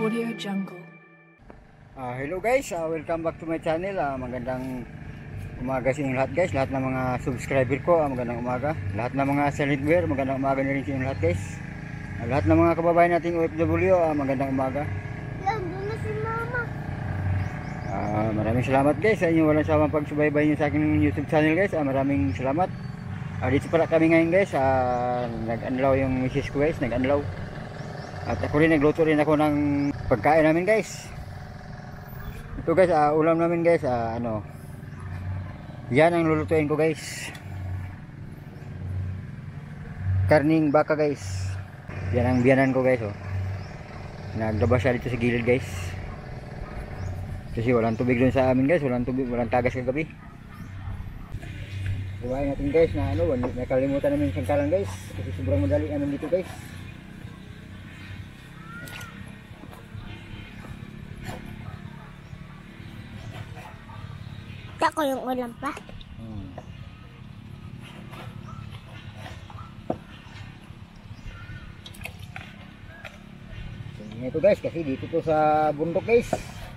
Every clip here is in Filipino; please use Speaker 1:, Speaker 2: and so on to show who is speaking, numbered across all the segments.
Speaker 1: Audio Jungle.
Speaker 2: Hello guys, welcome back to my channel. Magandang umaga sa inyong lahat guys. Lahat ng mga subscriber ko, magandang umaga. Lahat ng mga silent viewer, magandang umaga na rin sa inyong lahat guys. Lahat ng mga kababayan nating OFW, magandang umaga.
Speaker 3: Yan, doon na si mama.
Speaker 2: Maraming salamat guys sa inyong walang sawang pagsubaybay nyo sa aking YouTube channel guys. Maraming salamat. Dito pala kami ngayon guys. Nag-anlaw yung misis ko guys, nag-anlaw. At ako rin, nagluto rin ako ng pagkain namin guys. Ito guys, ulam namin guys, yan ang lulutuin ko guys. Karning baka guys. Yan ang biyanan ko guys, oh. Naglabas siya dito sa gilid guys. Kasi walang tubig dun sa amin guys, walang tubig, walang tagas kagabi. Buhayin natin guys na nakalimutan namin yung sangkalan guys. Kasi sobrang madali namin dito guys.
Speaker 3: Ako yung ulam pa.
Speaker 2: Ito guys, kasi dito to sa bundok guys.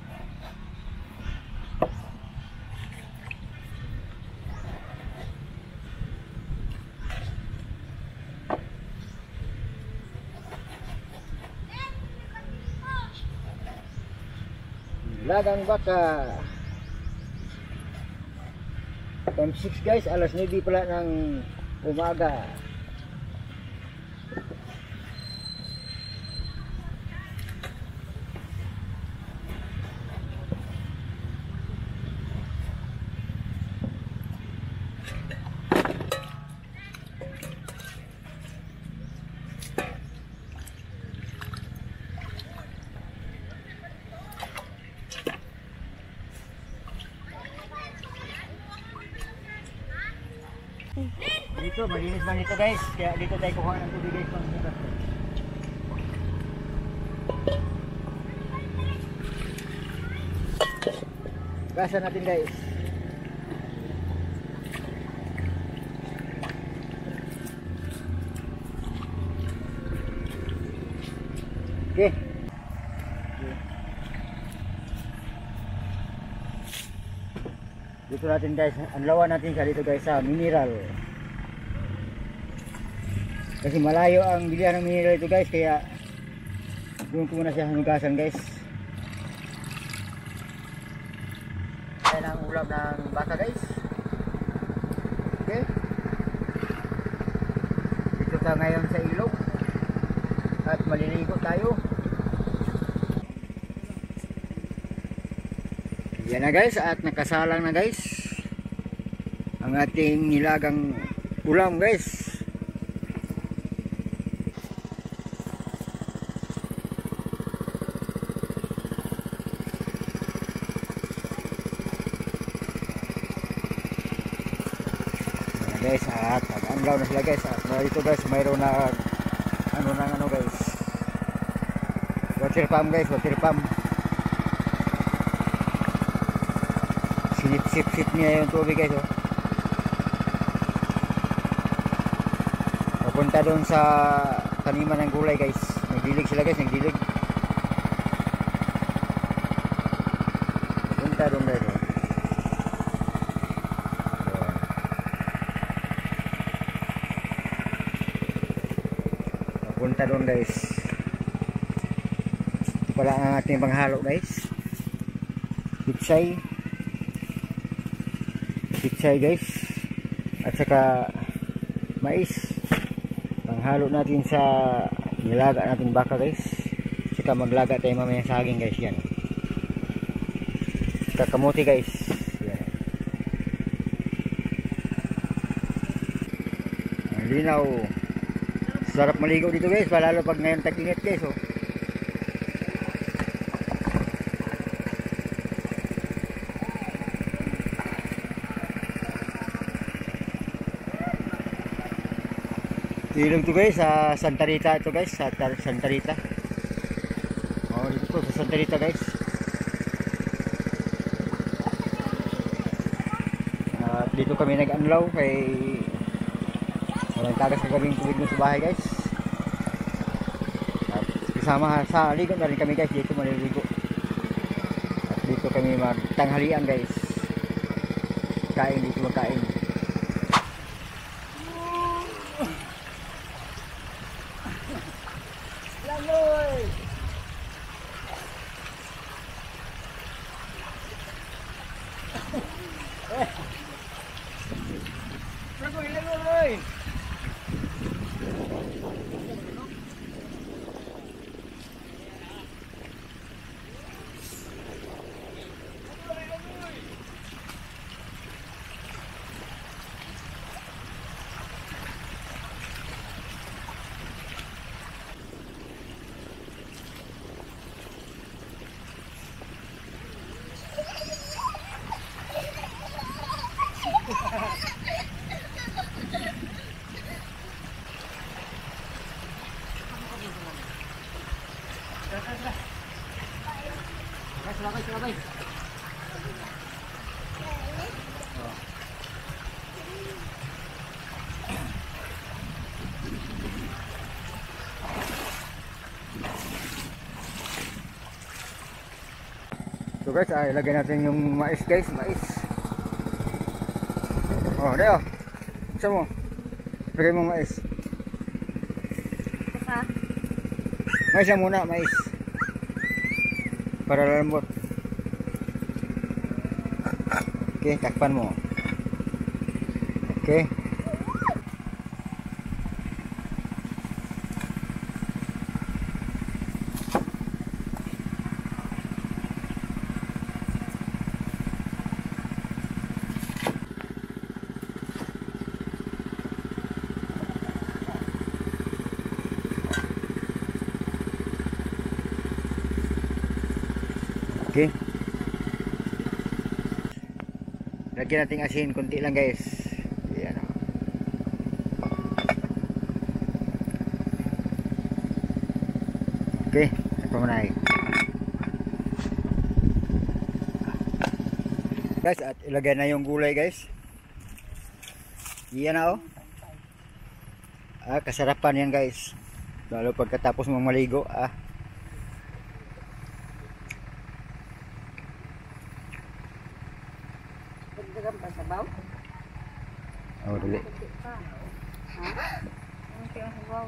Speaker 2: Lagang baka time 6 guys, alas 9 pala ng umaga. Dito, malinis lang dito guys. Kaya dito tayo kuha ng tubig guys. Gasan natin guys. Okay. Dito natin guys, anlawan natin siya dito guys sa mineral. Kasi malayo ang bilihan ng mineral ito guys, kaya doon ko muna siya hanugasan guys. Ayan ang ulam ng baka guys. Okay. Dito tayo ngayon sa ilog at maliligo tayo. Yan na guys, at nakasalang na guys ang ating nilagang ulam guys. Guys, at nag-anlaw na sila guys. At dito guys, mayroon na ano guys, water pump guys, water pump. Sinip-sip niya yung tubig guys, oh. Papunta doon sa taniman ng gulay guys. Nagdilig sila guys, nagdilig. Papunta doon guys, oh. Punta doon guys. Ito pala ang ating panghalo guys. Pitsay guys. At saka mais. Panghalo natin sa nilaga natin baka guys. Saka maglaga tayo mamaya saging guys. Yan. Saka kamuti guys. Yan. Ang linaw. Sarap maligo dito guys, palalo pag ngayon tag-init guys, oh. Ilog to guys, sa Santa Rita ito guys, sa Santa Rita. Oh, dito po sa Santa Rita guys. Dito kami nag-anlaw kay walang tagas na kaming tubig sa bahay guys. Kasama sa ligo na rin kami guys, dito maliligo. At dito kami magtanghalian guys. Kain dito magkain. Langoy! Langoy! Selabay. So guys, ilagay natin yung mais guys, mais. Oh, deo. Isa mo. Lagay mo mais. Mais na muna, mais. Para lambot. Oke, takpan mo. Oke. Oke. Lagyan natin asin konti lang guys. Ayan. Oke, apa menay. Guys, at ilagay na yung gulay guys. Iyan na oh. Kasarapan yan guys. Lalo pagkatapos mong maligo
Speaker 3: Sabaw?
Speaker 2: Oh, dali.
Speaker 3: Sabaw.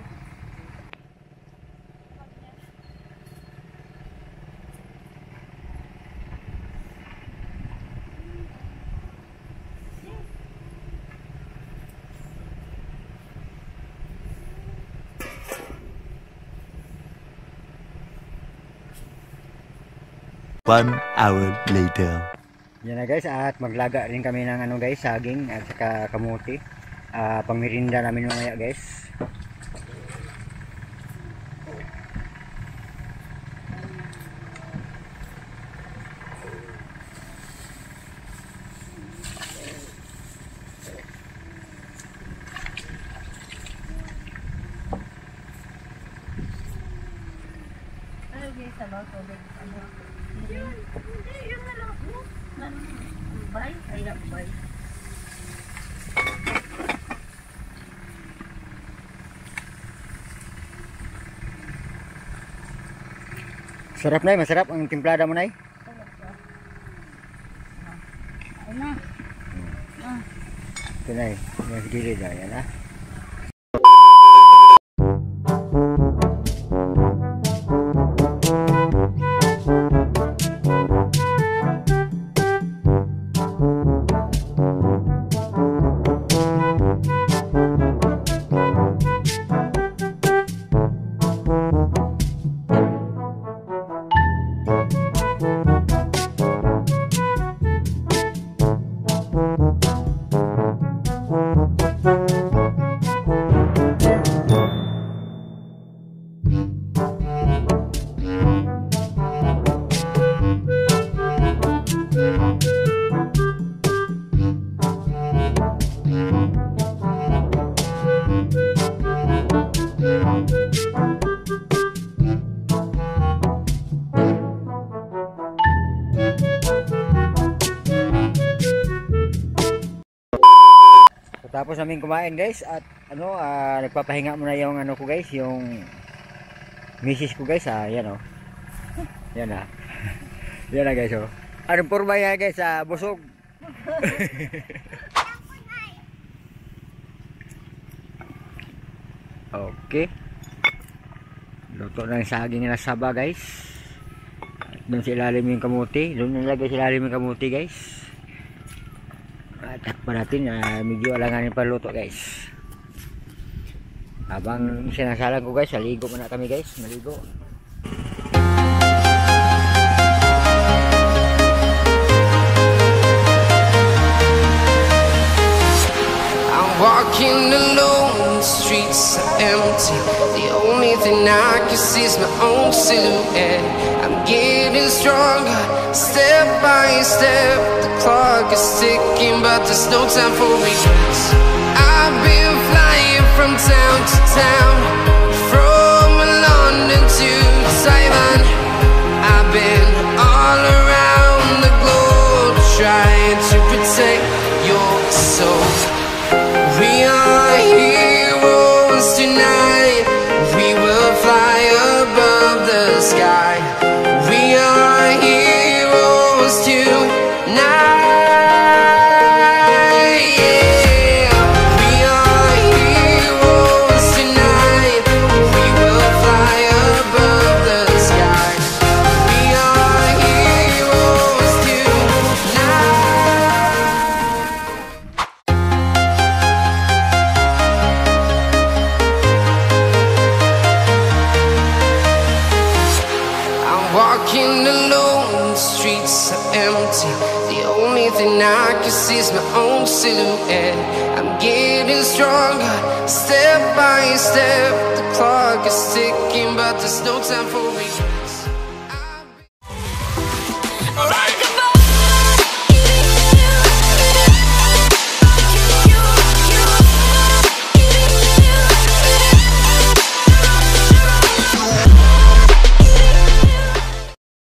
Speaker 1: One hour later.
Speaker 2: Yan na guys, at maglaga rin kami ng ano guys, saging at saka kamuti. Pangmerinda namin mamaya guys. Sarap na, masarap ang timplada mo na. Ito na yung gilid yan Tapos namin kumain guys at nagpapahinga muna yung ano ko guys, yung misis ko guys, yan oh. Yan na. Yan na guys oh. Anong porma yan guys, busog. Okay. Luto ng saging na saba guys. Doon sa ilalim yung kamuti. Doon nilagay sa ilalim yung kamuti guys. Takpan natin, medyo alanganin pa luto guys. Habang sinasalang ko guys, maligo muna kami guys, maligo.
Speaker 4: I'm walking alone, the streets are empty. The only thing I can see is my own silhouette. I'm getting stronger, step by step. The clock is ticking, but there's no time for regrets. I've been flying from town to town, from London to Taiwan. I've been all around the globe, trying to protect your soul. We are heroes tonight. We will fly above the sky. We are heroes tonight. Walking alone, the streets are empty. The only thing I can see is my own silhouette. I'm getting stronger, step by step. The clock is ticking, but there's no time for regrets.